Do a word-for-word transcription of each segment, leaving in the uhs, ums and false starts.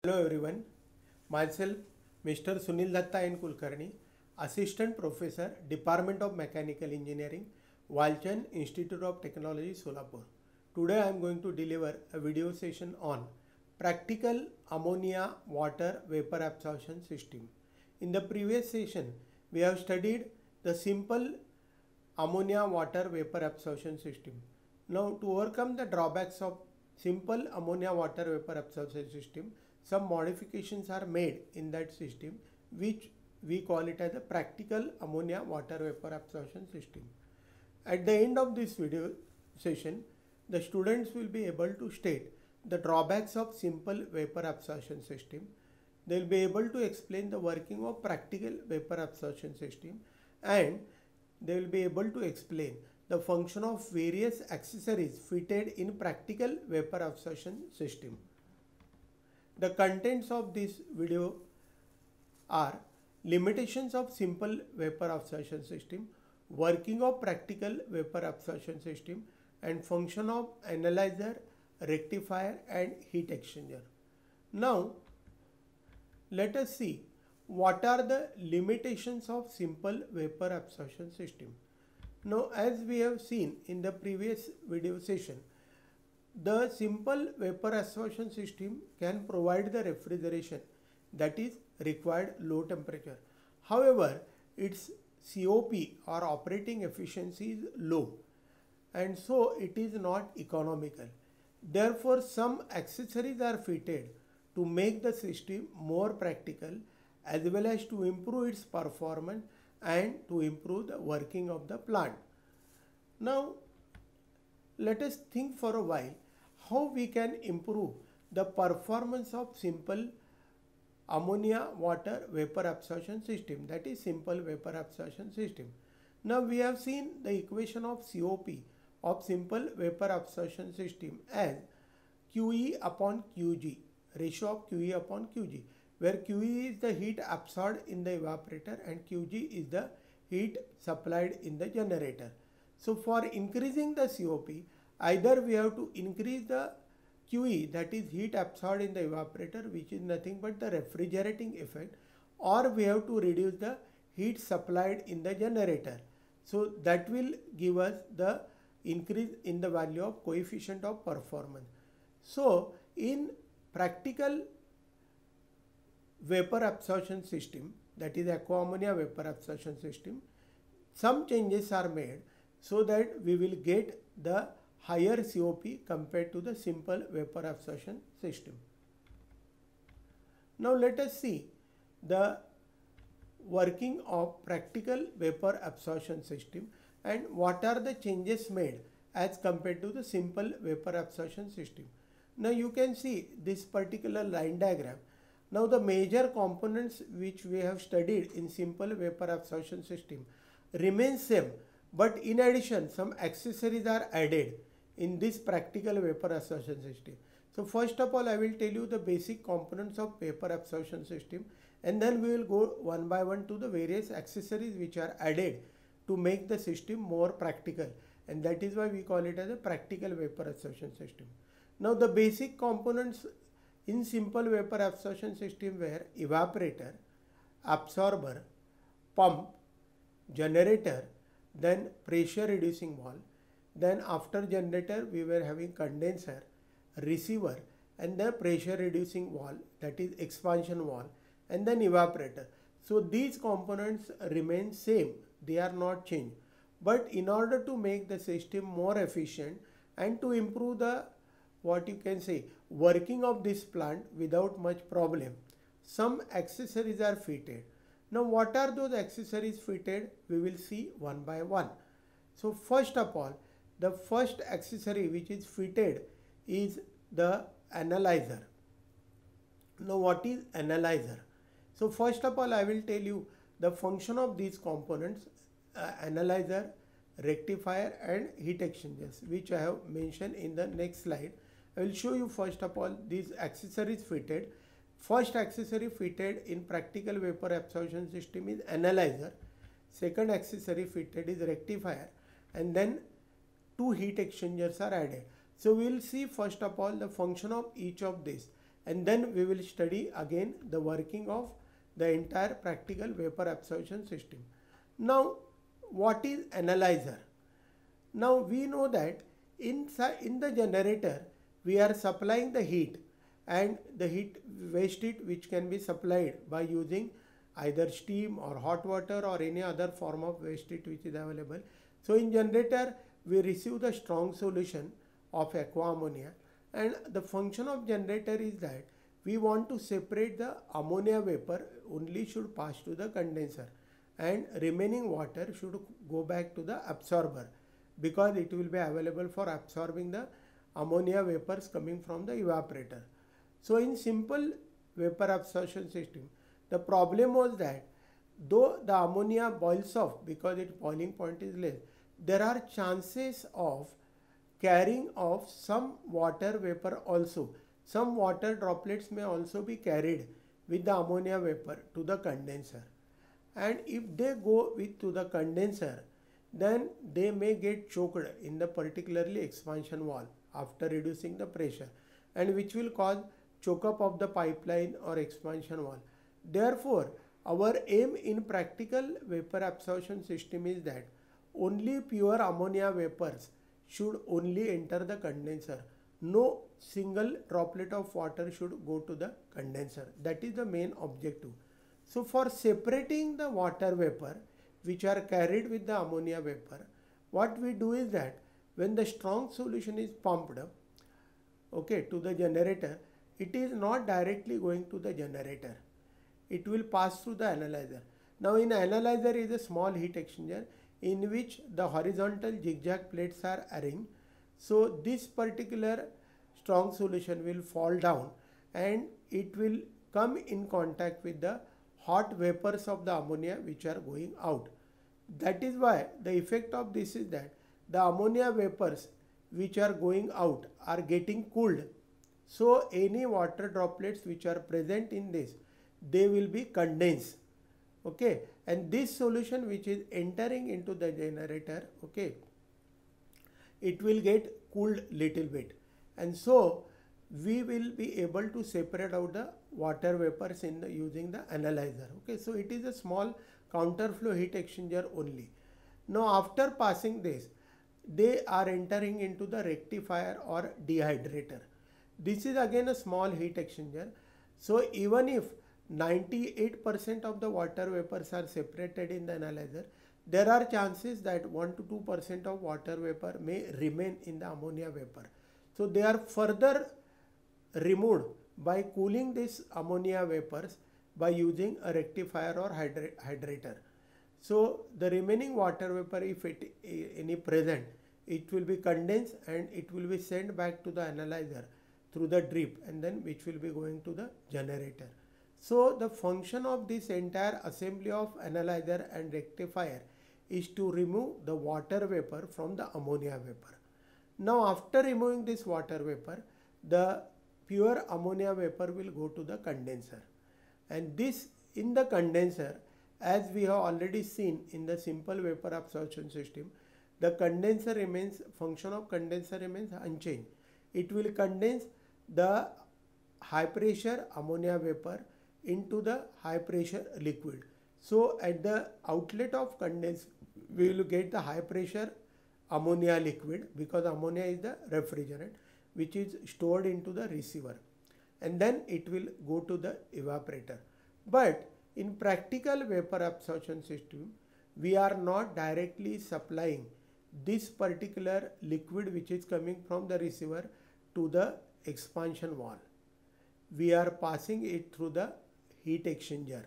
Hello everyone, myself Mister Sunil Datta N. Kulkarni, Assistant Professor, Department of Mechanical Engineering, Walchand Institute of Technology, Solapur. Today I am going to deliver a video session on Practical Ammonia Water Vapor Absorption System. In the previous session, we have studied the simple ammonia water vapor absorption system. Now to overcome the drawbacks of simple ammonia water vapor absorption system, some modifications are made in that system which we call it as a practical ammonia water vapor absorption system. At the end of this video session, the students will be able to state the drawbacks of simple vapor absorption system. They will be able to explain the working of practical vapor absorption system, and they will be able to explain the function of various accessories fitted in practical vapor absorption system. The contents of this video are limitations of simple vapor absorption system, working of practical vapor absorption system, and function of analyzer, rectifier and heat exchanger. Now let us see what are the limitations of simple vapor absorption system. Now, as we have seen in the previous video session, the simple vapor absorption system can provide the refrigeration that is required low temperature. However, its C O P or operating efficiency is low, and so it is not economical. Therefore, some accessories are fitted to make the system more practical as well as to improve its performance and to improve the working of the plant. Now, let us think for a while how we can improve the performance of simple ammonia water vapor absorption system, that is simple vapor absorption system. Now we have seen the equation of C O P of simple vapor absorption system as Q E upon Q G, ratio of Q E upon Q G, where Q E is the heat absorbed in the evaporator and Q G is the heat supplied in the generator. So for increasing the C O P, either we have to increase the Q E, that is heat absorbed in the evaporator, which is nothing but the refrigerating effect, or we have to reduce the heat supplied in the generator. So that will give us the increase in the value of coefficient of performance. So in practical vapor absorption system, that is aqua ammonia vapor absorption system, some changes are made so that we will get the higher C O P compared to the simple vapor absorption system. Now let us see the working of practical vapor absorption system and what are the changes made as compared to the simple vapor absorption system. Now you can see this particular line diagram. Now the major components which we have studied in simple vapor absorption system remain same, but in addition some accessories are added in this practical vapor absorption system. So first of all I will tell you the basic components of vapor absorption system, and then we will go one by one to the various accessories which are added to make the system more practical, and that is why we call it as a practical vapor absorption system. Now the basic components in simple vapor absorption system were evaporator, absorber, pump, generator, then pressure reducing valve, then after generator we were having condenser, receiver, and the pressure reducing valve, that is expansion valve, and then evaporator. So these components remain same, they are not changed. But in order to make the system more efficient and to improve the what you can say working of this plant without much problem, some accessories are fitted. Now what are those accessories fitted? We will see one by one. So first of all, the first accessory which is fitted is the analyzer. Now what is analyzer? So first of all I will tell you the function of these components, uh, analyzer, rectifier and heat exchangers, which I have mentioned in the next slide. I will show you first of all these accessories fitted. First accessory fitted in practical vapor absorption system is analyzer. Second accessory fitted is rectifier, and then two heat exchangers are added. So we will see first of all the function of each of these. and then we will study again the working of the entire practical vapor absorption system. Now, what is analyzer? Now we know that inside in the generator we are supplying the heat, and the heat, waste heat, which can be supplied by using either steam or hot water or any other form of waste heat which is available. So in generator we receive the strong solution of aqua ammonia, and the function of generator is that we want to separate the ammonia vapor only should pass to the condenser, and remaining water should go back to the absorber, because it will be available for absorbing the ammonia vapors coming from the evaporator. So in simple vapor absorption system, the problem was that though the ammonia boils off because its boiling point is less, there are chances of carrying of some water vapor also. Some water droplets may also be carried with the ammonia vapor to the condenser, and if they go with to the condenser, then they may get choked in the particularly expansion valve after reducing the pressure, and which will cause choke up of the pipeline or expansion valve. Therefore, our aim in practical vapor absorption system is that only pure ammonia vapors should only enter the condenser. No single droplet of water should go to the condenser. That is the main objective. So for separating the water vapor which are carried with the ammonia vapor, what we do is that when the strong solution is pumped, okay, to the generator, it is not directly going to the generator. It will pass through the analyzer. Now in analyzer is a small heat exchanger in which the horizontal zigzag plates are arranged. So this particular strong solution will fall down and it will come in contact with the hot vapors of the ammonia which are going out. That is why the effect of this is that the ammonia vapors which are going out are getting cooled. So any water droplets which are present in this, they will be condensed. Okay, and this solution which is entering into the generator, okay, it will get cooled little bit, and so we will be able to separate out the water vapors in the, using the analyzer. Okay, so it is a small counterflow heat exchanger only. Now after passing this, they are entering into the rectifier or dehydrator. This is again a small heat exchanger. So even if ninety-eight percent of the water vapors are separated in the analyzer, there are chances that one to two percent of water vapor may remain in the ammonia vapor. So they are further removed by cooling this ammonia vapors by using a rectifier or hydra hydrator. So the remaining water vapor, if it any present, it will be condensed and it will be sent back to the analyzer through the drip, and then which will be going to the generator. So the function of this entire assembly of analyzer and rectifier is to remove the water vapor from the ammonia vapor. Now after removing this water vapor, the pure ammonia vapor will go to the condenser, and this in the condenser, as we have already seen in the simple vapor absorption system, the condenser remains, function of condenser remains unchanged. It will condense the high pressure ammonia vapor into the high pressure liquid. So at the outlet of condense, we will get the high pressure ammonia liquid, because ammonia is the refrigerant which is stored into the receiver, and then it will go to the evaporator. But in practical vapor absorption system, we are not directly supplying this particular liquid which is coming from the receiver to the expansion valve. We are passing it through the heat exchanger.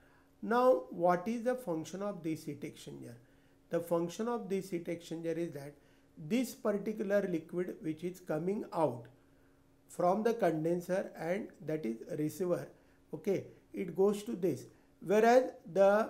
Now what is the function of this heat exchanger? The function of this heat exchanger is that this particular liquid which is coming out from the condenser, and that is receiver, okay, it goes to this, whereas the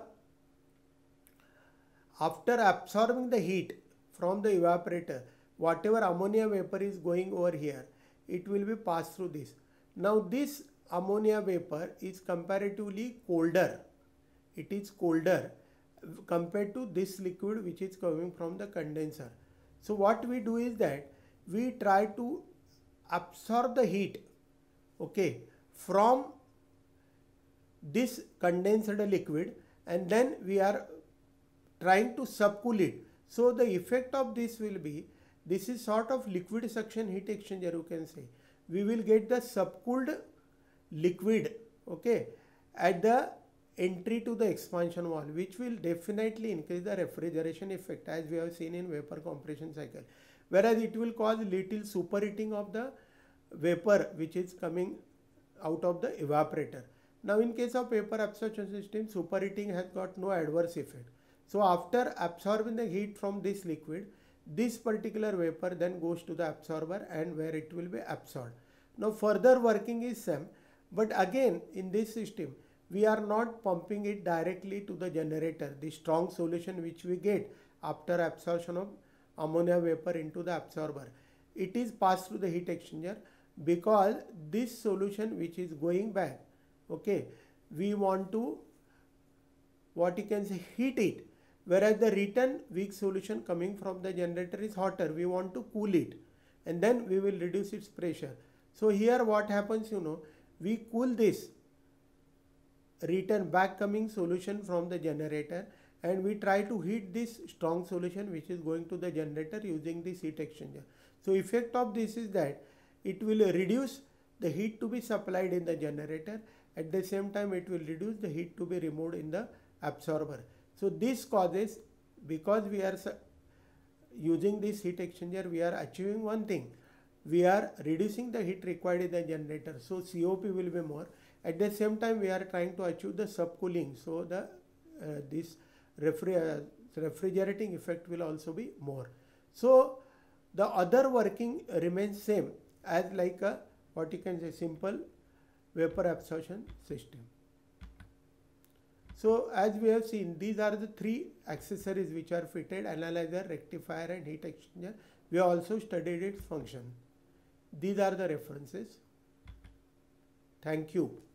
after absorbing the heat from the evaporator, whatever ammonia vapor is going over here, it will be passed through this. Now this ammonia vapor is comparatively colder. It is colder compared to this liquid which is coming from the condenser. So what we do is that we try to absorb the heat, okay, from this condensed liquid, and then we are trying to subcool it. So the effect of this will be, this is sort of liquid suction heat exchanger, you can say. We will get the subcooled liquid, okay, at the entry to the expansion wall, which will definitely increase the refrigeration effect as we have seen in vapor compression cycle. Whereas it will cause little superheating of the vapor which is coming out of the evaporator. Now in case of vapor absorption system, superheating has got no adverse effect. So after absorbing the heat from this liquid, this particular vapor then goes to the absorber and where it will be absorbed. Now further working is same, but again in this system we are not pumping it directly to the generator. The strong solution which we get after absorption of ammonia vapor into the absorber, it is passed through the heat exchanger, because this solution which is going back, okay, we want to, what you can say, heat it, whereas the return weak solution coming from the generator is hotter. We want to cool it and then we will reduce its pressure. So here what happens, you know, we cool this return back coming solution from the generator and we try to heat this strong solution which is going to the generator using this heat exchanger. So effect of this is that it will reduce the heat to be supplied in the generator. At the same time it will reduce the heat to be removed in the absorber. So this causes, because we are using this heat exchanger, we are achieving one thing. We are reducing the heat required in the generator. So C O P will be more. At the same time we are trying to achieve the subcooling. So the uh, this refri uh, refrigerating effect will also be more. So the other working remains same as like a, what you can say, simple vapor absorption system. So as we have seen, these are the three accessories which are fitted: analyzer, rectifier and heat exchanger. We have also studied its function. These are the references. Thank you.